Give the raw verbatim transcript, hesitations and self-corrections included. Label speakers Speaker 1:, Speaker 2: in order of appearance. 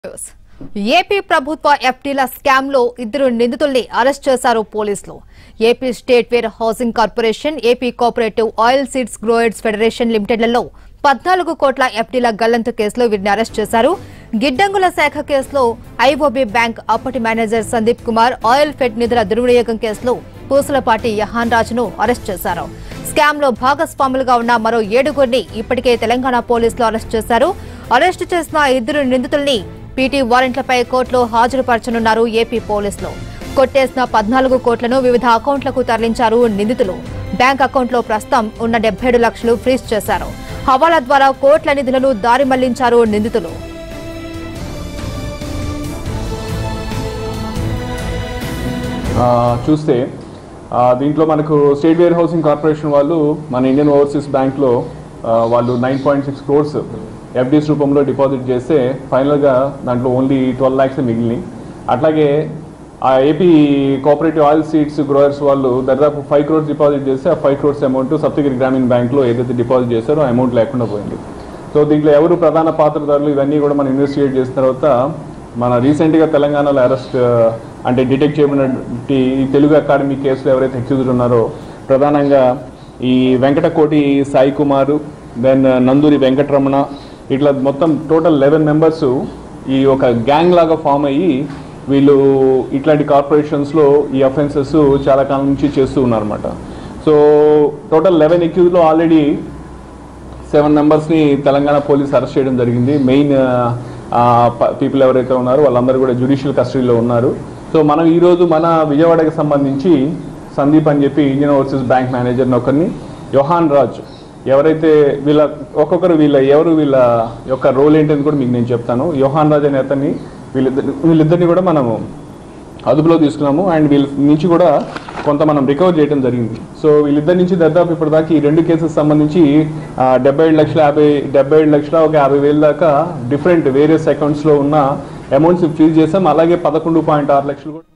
Speaker 1: AP ప్రభుత్వ ఎఫ్టీల scam లో ఇద్దరు నిందితుల్ని అరెస్ట్ చేశారు పోలీసులు. AP state warehousing corporation, AP cooperative oil seeds growers federation లిమిటెడ్లలో పద్నాలుగు కోట్ల ఎఫ్టీల గల్లంతు కేసులో వీరిని అరెస్ట్ చేశారు. గిడ్డంగుల శాఖ కేసులో ఐఓబీ బ్యాంక్ అప్పటి manager Sandeep Kumar, oil fed నిధుల దుర్వినియోగం కేసులో పూసలపాటి యహాన్ రాజును అరెస్ట్ చేశారు. స్కామ్ లో భాగస్వాములుగా ఉన్న మరో ఏడుగురిని ఇప్పటికే తెలంగాణ పోలీసులు అరెస్ట్ చేశారు. అరెస్టు చేసిన ఇద్దరు నిందితుల్ని పీటీ వారెంట్లపై కోర్టులో హాజరుపరచనున్నారు ఏపీ పోలీసులు. కొట్టేసిన పద్నాలుగు కోట్లను వివిధ అకౌంట్లకు తరలించారు నిందితులు. బ్యాంక్ అకౌంట్లో ప్రస్తుతం ఉన్న డెబ్బై ఏడు లక్షలు ఫ్రీజ్ చేశారు. హవాలా ద్వారా కోట్ల నిధులను దారి మళ్లించారు నిందితులు.
Speaker 2: చూస్తే దీంట్లో మనకు స్టేట్ వేర్ హౌసింగ్ కార్పొరేషన్ వాళ్ళు మన ఇండియన్ ఓవర్సీస్ బ్యాంక్లో వాళ్ళు nine point six crores FDs రూపంలో డిపాజిట్ చేస్తే ఫైనల్గా దాంట్లో ఓన్లీ ట్వెల్వ్ ల్యాక్స్ మిగిలినాయి. అట్లాగే ఆ AP cooperative oil seeds growers వాళ్ళు దాదాపు ఫైవ్ క్రోర్స్ డిపాజిట్ చేస్తే ఆ ఫైవ్ క్రోర్స్ అమౌంట్ సప్తగిరి గ్రామీణ బ్యాంక్లో ఏదైతే డిపాజిట్ చేశారో ఆ అమౌంట్ లేకుండా పోయింది. సో దీంట్లో ఎవరు ప్రధాన పాత్రధారులు ఇవన్నీ కూడా మనం ఇన్వెస్టిగేట్ చేసిన తర్వాత మన రీసెంట్గా తెలంగాణలో అరెస్ట్ అంటే డిటెక్ట్ చేయబడినటువంటి ఈ తెలుగు అకాడమీ కేసులో ఎవరైతే అక్యూజ్డ్ ఉన్నారో ప్రధానంగా ఈ వెంకటకోటి సాయి కుమారు, దెన్ నందూరి వెంకటరమణ, ఇట్లా మొత్తం టోటల్ లెవెన్ మెంబర్స్ ఈ ఒక గ్యాంగ్ లాగా ఫామ్ అయ్యి వీళ్ళు ఇట్లాంటి కార్పొరేషన్స్లో ఈ అఫెన్సెస్ చాలా కాలం నుంచి చేస్తూ ఉన్నారన్నమాట. సో టోటల్ లెవెన్ అక్యూజ్లో ఆల్రెడీ సెవెన్ మెంబర్స్ని తెలంగాణ పోలీస్ అరెస్ట్ చేయడం జరిగింది. మెయిన్ పీపుల్ ఎవరైతే ఉన్నారో వాళ్ళందరూ కూడా జ్యుడిషియల్ కస్టడీలో ఉన్నారు. సో మనం ఈరోజు మన విజయవాడకి సంబంధించి సందీప్ అని చెప్పి ఇండియన్ ఓవర్సీస్ బ్యాంక్ మేనేజర్ని ఒకరిని, యోహాన్ రాజ్ ఎవరైతే వీళ్ళ ఒక్కొక్కరు వీళ్ళ ఎవరు వీళ్ళ యొక్క రోల్ ఏంటని కూడా మీకు నేను చెప్తాను. యోహాన్ రాజ్ అనే అతన్ని వీళ్ళిద్దరి వీళ్ళిద్దరిని కూడా మనము అదుపులో తీసుకున్నాము అండ్ వీళ్ళ నుంచి కూడా కొంత మనం రికవర్ చేయడం జరిగింది. సో వీళ్ళిద్దరి నుంచి దాదాపు ఇప్పటిదాకా ఈ రెండు కేసెస్ సంబంధించి డెబ్బై ఏడు లక్షల యాభై డెబ్బై ఏడు లక్షల ఒక యాభై వేల దాకా డిఫరెంట్ వేరియస్ అకౌంట్స్లో ఉన్న అమౌంట్స్ ఫ్రీజ్ చేసాం. అలాగే పదకొండు పాయింట్ ఆరు లక్షలు కూడా